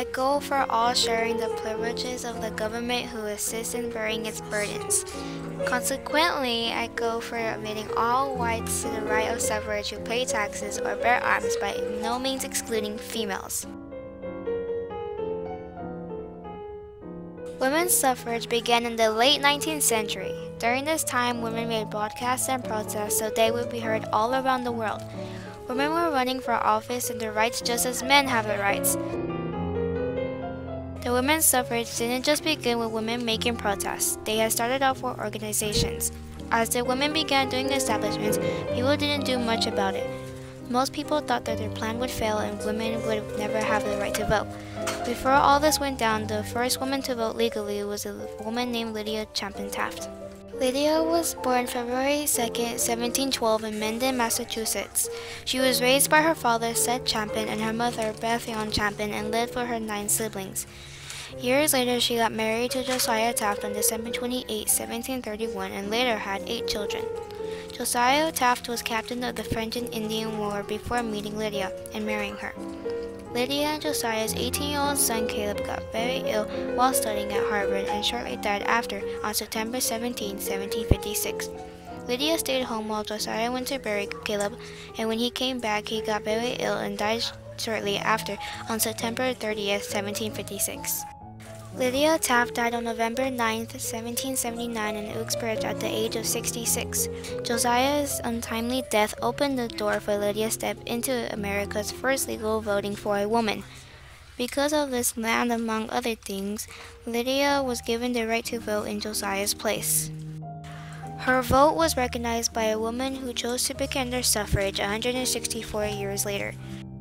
go for all sharing the privileges of the government who assists in bearing its burdens. Consequently, I go for admitting all whites to the right of suffrage who pay taxes or bear arms, by no means excluding females. Women's suffrage began in the late 19th century. During this time, women made broadcasts and protests so they would be heard all around the world. Women were running for office and their rights just as men have their rights. The women's suffrage didn't just begin with women making protests. They had started off with organizations. As the women began doing the establishments, people didn't do much about it. Most people thought that their plan would fail and women would never have the right to vote. Before all this went down, the first woman to vote legally was a woman named Lydia Chapin Taft. Lydia was born February 2, 1712 in Mendon, Massachusetts. She was raised by her father, Seth Chapin, and her mother, Bethion Chapin, and lived with her 9 siblings. Years later, she got married to Josiah Taft on December 28, 1731, and later had 8 children. Josiah Taft was captain of the French and Indian War before meeting Lydia and marrying her. Lydia and Josiah's 18-year-old son Caleb got very ill while studying at Harvard and shortly died after on September 17, 1756. Lydia stayed home while Josiah went to bury Caleb, and when he came back, he got very ill and died shortly after on September 30, 1756. Lydia Taft died on November 9, 1779 in Uxbridge at the age of 66. Josiah's untimely death opened the door for Lydia to step into America's first legal voting for a woman. Because of this and among other things, Lydia was given the right to vote in Josiah's place. Her vote was recognized by a woman who chose to begin their suffrage 164 years later.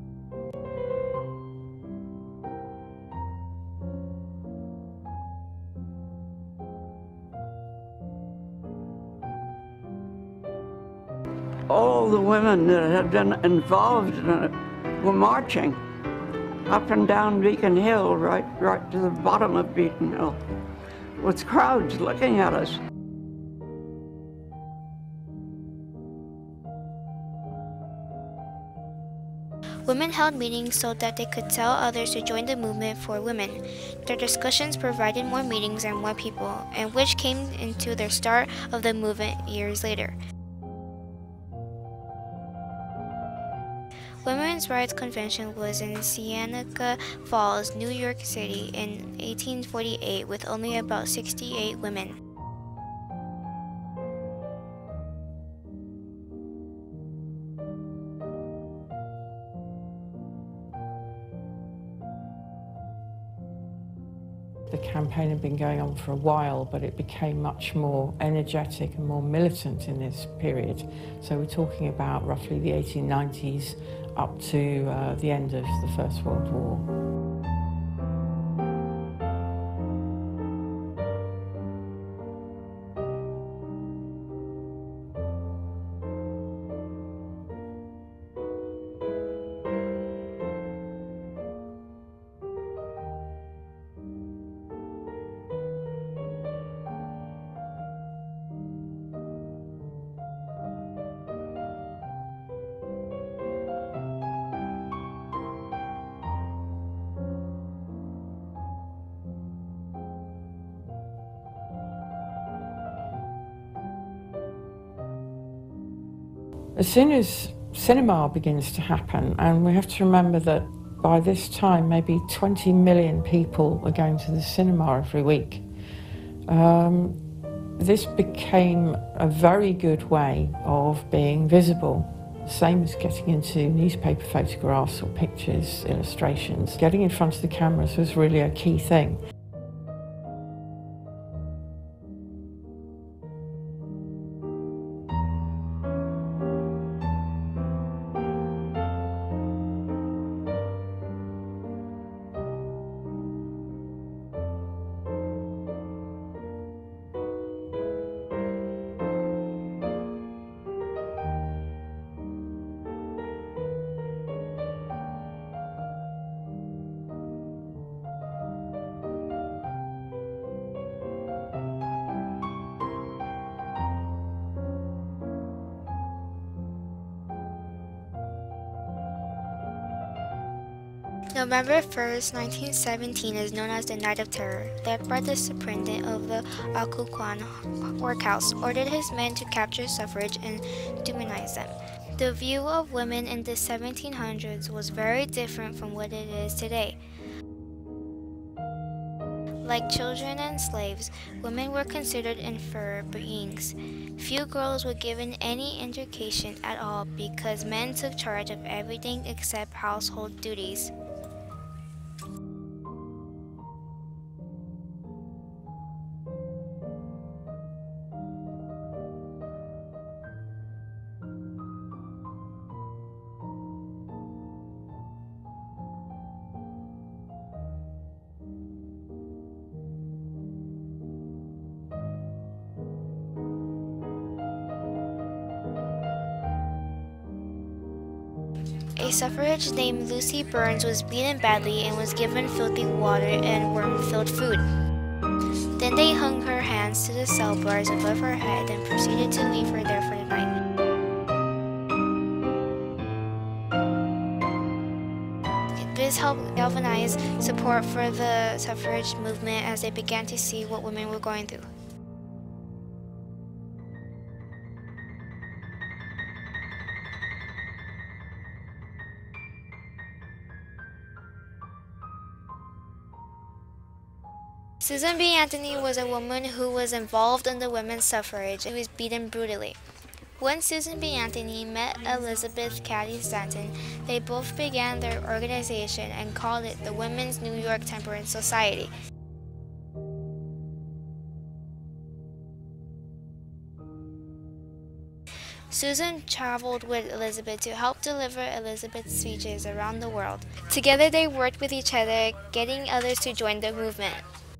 All the women that had been involved in it were marching up and down Beacon Hill, right to the bottom of Beacon Hill, with crowds looking at us. Women held meetings so that they could tell others to join the movement for women. Their discussions provided more meetings and more people, and which came into the start of the movement years later. Women's Rights Convention was in Seneca Falls, New York City in 1848 with only about 68 women. The campaign had been going on for a while, but it became much more energetic and more militant in this period. So we're talking about roughly the 1890s up to the end of the First World War. As soon as cinema begins to happen, and we have to remember that by this time maybe 20 million people are going to the cinema every week, this became a very good way of being visible. Same as getting into newspaper photographs or pictures, illustrations. Getting in front of the cameras was really a key thing. November 1st, 1917 is known as the Night of Terror. Led by the superintendent of the Occoquan workhouse, ordered his men to capture suffrage and demonize them. The view of women in the 1700s was very different from what it is today. Like children and slaves, women were considered inferior beings. Few girls were given any education at all because men took charge of everything except household duties. A suffrage named Lucy Burns was beaten badly and was given filthy water and worm-filled food. Then they hung her hands to the cell bars above her head and proceeded to leave her there for the night. This helped galvanize support for the suffrage movement as they began to see what women were going through. Susan B. Anthony was a woman who was involved in the women's suffrage and was beaten brutally. When Susan B. Anthony met Elizabeth Cady Stanton, they both began their organization and called it the Women's New York Temperance Society. Susan traveled with Elizabeth to help deliver Elizabeth's speeches around the world. Together they worked with each other, getting others to join the movement.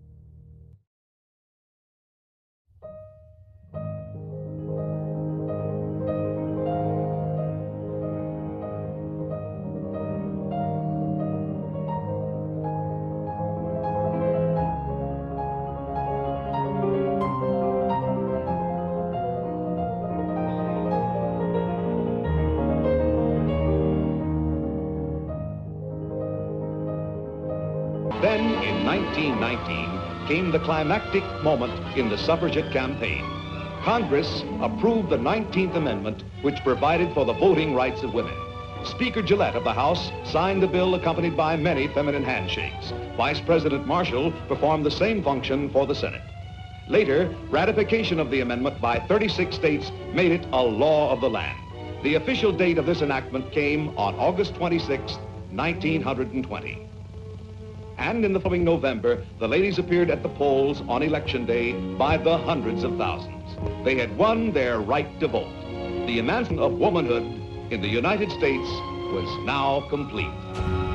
Then, in 1919, came the climactic moment in the suffragette campaign. Congress approved the 19th Amendment, which provided for the voting rights of women. Speaker Gillette of the House signed the bill accompanied by many feminine handshakes. Vice President Marshall performed the same function for the Senate. Later, ratification of the amendment by 36 states made it a law of the land. The official date of this enactment came on August 26, 1920. And in the following November, the ladies appeared at the polls on Election Day by the hundreds of thousands. They had won their right to vote. The emancipation of womanhood in the United States was now complete.